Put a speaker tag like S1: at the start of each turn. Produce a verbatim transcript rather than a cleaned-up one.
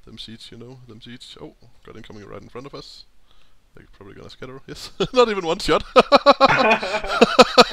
S1: them seeds, you know, them seeds. Oh, got incoming right in front of us. They're probably gonna scatter. Yes, not even one shot.